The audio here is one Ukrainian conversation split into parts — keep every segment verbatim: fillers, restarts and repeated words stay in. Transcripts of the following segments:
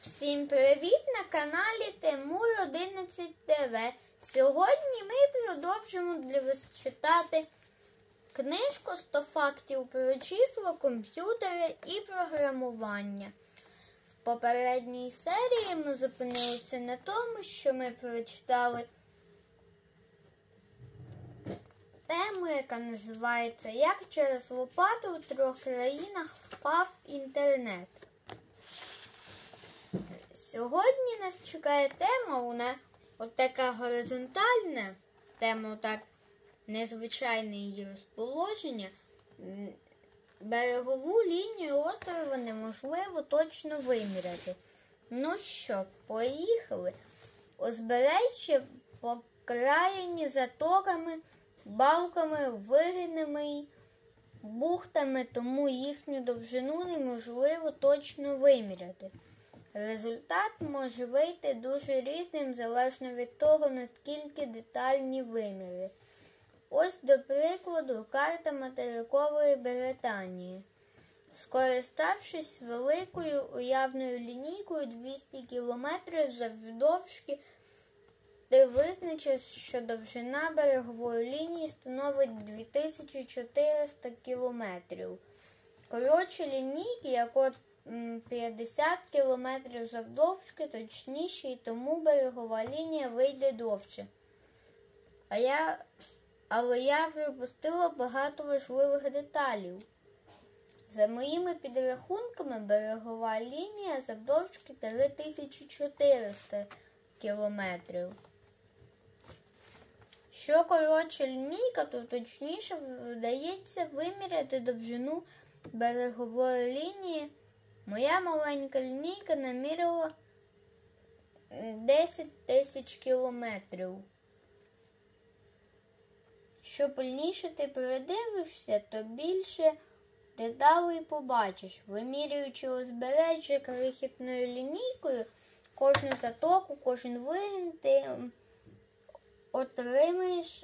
Всім привіт на каналі Тимур одинадцять ТВ. Сьогодні ми продовжимо для вас читати книжку сто фактів про числа, комп'ютери і програмування. В попередній серії ми зупинилися на тому, що ми прочитали тему, яка називається «Як через лопату в трьох країнах впав інтернет». Сьогодні нас чекає тема, вона от така горизонтальна, тема так незвичайне її розположення. Берегову лінію острова неможливо точно виміряти. Ну що, поїхали. Узбережжя покраєні заторами, балками, виринами й бухтами, тому їхню довжину неможливо точно виміряти. Результат може вийти дуже різним, залежно від того, наскільки детальні виміри. Ось, до прикладу, карта материкової Британії. Скориставшись великою уявною лінійкою двісті кілометрів завдовжки, ти визначиш, що довжина берегової лінії становить дві тисячі чотириста кілометрів. Коротше лінійки, як от п'ятдесят кілометрів завдовжки, точніше, і тому берегова лінія вийде довше. А я, але я припустила багато важливих деталей. За моїми підрахунками, берегова лінія завдовжки три тисячі чотириста кілометрів. Що коротша лінійка, то точніше вдається виміряти довжину берегової лінії. Моя маленька лінійка наміряла десять тисяч кілометрів. Що пильніше ти придивишся, то більше деталей побачиш. Вимірюючи узбережжя крихітною лінійкою, кожну затоку, кожен вирін ти отримаєш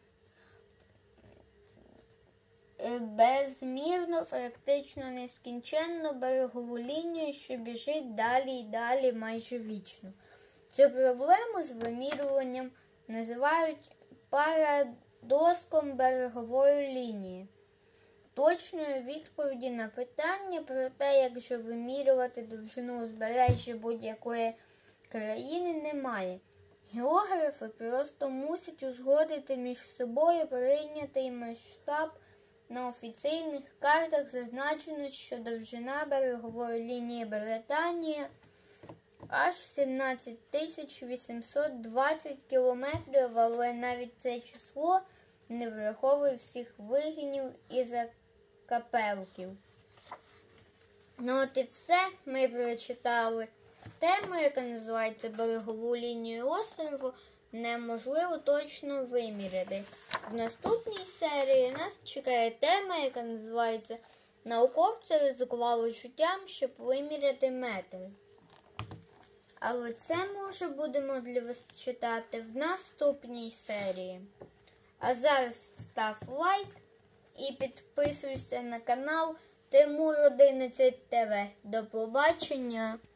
безмірно, практично нескінченну берегову лінію, що біжить далі і далі майже вічно. Цю проблему з вимірюванням називають парадоксом берегової лінії. Точної відповіді на питання про те, як же вимірювати довжину узбережжя будь-якої країни, немає. Географи просто мусять узгодити між собою прийнятий масштаб. На офіційних картах зазначено, що довжина берегової лінії Британії аж сімнадцять тисяч вісімсот двадцять кілометрів, але навіть це число не враховує всіх вигинів і закапелків. Ну от і все, ми прочитали тему, яка називається «Берегову лінію острову неможливо точно виміряти». В наступній серії нас чекає тема, яка називається «Науковці ризикували життям, щоб виміряти метр». Але це ми вже будемо для вас читати в наступній серії. А зараз став лайк і підписуйся на канал Тимур одинадцять ТВ. До побачення!